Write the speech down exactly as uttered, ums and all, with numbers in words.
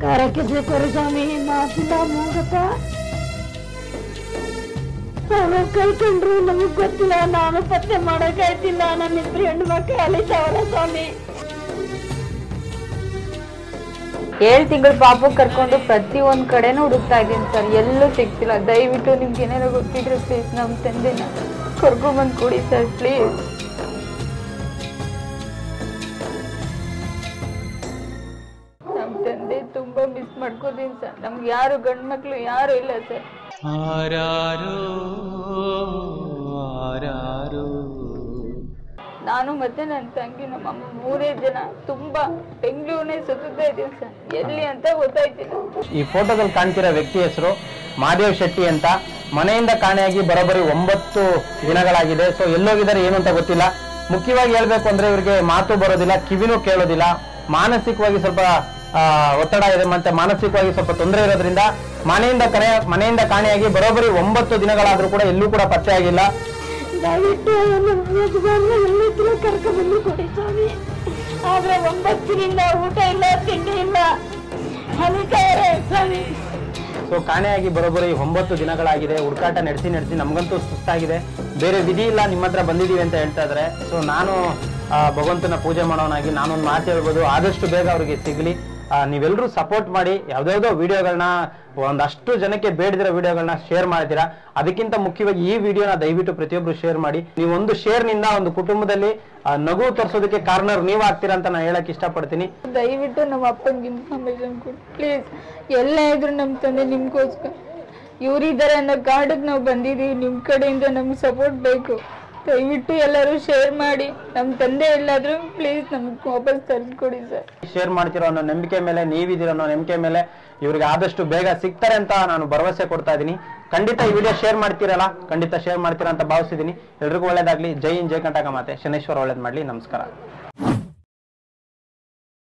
ಕಾರಕ್ಕೆ ಕೊರೆ ಸ್ವಾಮಿ ಮಾತಿಲ್ಲ ಮೂಗಪ್ಪ ಅವನು ಕಳ್ಕೊಂಡ್ರು ನಮಗ್ ಗೊತ್ತಿಲ್ಲ. ನಾನು ಪತ್ತೆ ಮಾಡಕ್ಕಾಯ್ತಿಲ್ಲ. ನನ್ನ ಇಬ್ರು ಹೆಣ್ಣು ಮಕ್ಕಳು ಅಲಿತಾವಲ್ಲ ಸ್ವಾಮಿ. ಏಳು ತಿಂಗಳು ಪಾಪು ಕರ್ಕೊಂಡು ಪ್ರತಿ ಒಂದ್ ಕಡೆನೂ ಹುಡುಕ್ತಾ ಇದ್ದೀನಿ ಸರ್, ಎಲ್ಲೂ ಸಿಗ್ತಿಲ್ಲ. ದಯವಿಟ್ಟು ನಿಮ್ಗೆ ಏನಾದ್ರು ಗೊತ್ತಿದ್ರೆ ಪ್ಲೀಸ್ ನಮ್ಮ ತಂದೆನ ಕರ್ಕೊಂಡ್ಬಂದು ಕೊಡಿ ಸರ್ ಪ್ಲೀಸ್. ನಮ್ಮ ತಂದೆ ತುಂಬಾ ಮಿಸ್ ಮಾಡ್ಕೋತೀನಿ ಸರ್. ನಮ್ಗೆ ಯಾರು ಗಂಡು ಮಕ್ಳು ಯಾರು ಇಲ್ಲ ಸರ್. ನಾನು ಮತ್ತೆ ನನ್ನ ತಂಗಿ ನಮ್ಮ ಅಮ್ಮ ಮೂರೇ ಜನ ತುಂಬಾ ಬೆಂಗಳೂರನ್ನೇ ಸುತ್ತಾ ಇದ್ದೀವಿ ಸರ್. ಎಲ್ಲಿ ಅಂತ ಗೊತ್ತಾಯ್ತಿಲ್ಲ. ಈ ಫೋಟೋದಲ್ಲಿ ಕಾಣ್ತಿರೋ ವ್ಯಕ್ತಿ ಹೆಸರು ಮಹಾದೇವ್ ಶೆಟ್ಟಿ ಅಂತ. ಮನೆಯಿಂದ ಕಾಣೆಯಾಗಿ ಬರೋಬ್ಬರಿ ಒಂಬತ್ತು ದಿನಗಳಾಗಿದೆ. ಸೊ ಎಲ್ಲೋಗಿದ್ದಾರೆ ಏನು ಅಂತ ಗೊತ್ತಿಲ್ಲ. ಮುಖ್ಯವಾಗಿ ಹೇಳ್ಬೇಕು ಅಂದ್ರೆ ಇವ್ರಿಗೆ ಮಾತು ಬರೋದಿಲ್ಲ, ಕಿವಿನೂ ಕೇಳೋದಿಲ್ಲ, ಮಾನಸಿಕವಾಗಿ ಸ್ವಲ್ಪ ಒತ್ತಡ ಇದೆ, ಮತ್ತೆ ಮಾನಸಿಕವಾಗಿ ಸ್ವಲ್ಪ ತೊಂದರೆ ಇರೋದ್ರಿಂದ ಮನೆಯಿಂದ ಕರೆ ಮನೆಯಿಂದ ಕಾಣೆಯಾಗಿ ಬರೋಬ್ಬರಿ ಒಂಬತ್ತು ದಿನಗಳಾದ್ರೂ ಕೂಡ ಎಲ್ಲೂ ಕೂಡ ಪತ್ತೆ ಆಗಿಲ್ಲ. ದಯವಿಟ್ಟು ಎಲ್ಲರೂ ಕರ್ಕೊಂಡ್ಬಂದು ಕೊಡಿ ಸ್ವಾಮಿ. ಆದ್ರೆ ಒಂಬತ್ತಿನಿಂದ ಊಟ ಇಲ್ಲ, ತಿಂಡಿ ಇಲ್ಲ, ಅಲಿತಾರೆ ಸ್ವಾಮಿ. ಸೊ ಕಾಣೆಯಾಗಿ ಬರೋಬ್ಬರಿ ಒಂಬತ್ತು ದಿನಗಳಾಗಿದೆ. ಹುಡುಕಾಟ ನಡೆಸಿ ನಡೆಸಿ ನಮ್ಗಂತೂ ಸುಸ್ತಾಗಿದೆ. ಬೇರೆ ವಿಧಿ ಇಲ್ಲ, ನಿಮ್ಮ ಹತ್ರ ಬಂದಿದ್ದೀವಿ ಅಂತ ಹೇಳ್ತಾ ಇದ್ದಾರೆ. ಸೊ ನಾನು ಭಗವಂತನ ಪೂಜೆ ಮಾಡೋನಾಗಿ ನಾನೊಂದು ಮಾತು ಹೇಳ್ಬೋದು, ಆದಷ್ಟು ಬೇಗ ಅವ್ರಿಗೆ ಸಿಗ್ಲಿ. ನೀವೆಲ್ಲರೂ ಸಪೋರ್ಟ್ ಮಾಡಿ. ಯಾವ್ದಾವ್ದೋ ವಿಡಿಯೋಗಳನ್ನ ಒಂದಷ್ಟು ಜನಕ್ಕೆ ಬೇಡದಿರೋ ವಿಡಿಯೋಗಳನ್ನ ಶೇರ್ ಮಾಡ್ತೀರಾ. ಅದಕ್ಕಿಂತ ಮುಖ್ಯವಾಗಿ ಈ ವಿಡಿಯೋನ ದಯವಿಟ್ಟು ಪ್ರತಿಯೊಬ್ರು ಶೇರ್ ಮಾಡಿ. ನೀವು ಒಂದು ಶೇರ್ ನಿಂದ ಒಂದು ಕುಟುಂಬದಲ್ಲಿ ನಗು ತೋರಿಸೋದಕ್ಕೆ ಕಾರಣರು ನೀವ್ ಆಗ್ತೀರಾ ಅಂತ ನಾನು ಹೇಳಕ್ ಇಷ್ಟಪಡ್ತೀನಿ. ದಯವಿಟ್ಟು ನಮ್ಮ ಅಪ್ಪನಿಗೆ ಇನ್ಫಾರ್ಮೇಶನ್ ಕೊಡಿ ಪ್ಲೀಸ್. ಎಲ್ಲ ಇದ್ರು ನಮ್ಮ ತಂದೆ ನಿಮ್ಗೋಸ್ಕರ ಇವ್ರಿದ್ದಾರೆ ಅನ್ನೋ ಕಾರಣಕ್ಕೆ ನಾವು ಬಂದಿದ್ದೀವಿ. ನಿಮ್ ಕಡೆಯಿಂದ ನಮ್ಗೆ ಸಪೋರ್ಟ್ ಬೇಕು. ದಯವಿಟ್ಟು ಎಲ್ಲರೂ ಶೇರ್ ಮಾಡಿ. ನಮ್ಮ ತಂದೆ ಎಲ್ಲಾದ್ರೂ ಪ್ಲೀಸ್ ನಮ್ಗೆ ವಾಪಸ್ ತರಿಸ್ಕೊಡಿ ಸರ್. ಶೇರ್ ಮಾಡ್ತಿರೋ ಅನ್ನೋ ನಂಬಿಕೆ ಮೇಲೆ, ನೀವಿದ್ದೀರೋ ಅನ್ನೋ ನಂಬಿಕೆ ಮೇಲೆ ಇವ್ರಿಗೆ ಆದಷ್ಟು ಬೇಗ ಸಿಗ್ತಾರೆ ಅಂತ ನಾನು ಭರವಸೆ ಕೊಡ್ತಾ ಇದ್ದೀನಿ. ಖಂಡಿತ ಈ ವಿಡಿಯೋ ಶೇರ್ ಮಾಡ್ತೀರಲ್ಲ, ಖಂಡಿತ ಶೇರ್ ಮಾಡ್ತೀರಾ ಅಂತ ಭಾವಿಸಿದ್ದೀನಿ. ಎಲ್ರಿಗೂ ಒಳ್ಳೇದಾಗ್ಲಿ. ಜೈ ಇನ್ ಜೈ ಕಂಟಕ ಮಾತೆ. ಶನೇಶ್ವರ ಒಳ್ಳೇದ್ ಮಾಡ್ಲಿ. ನಮಸ್ಕಾರ.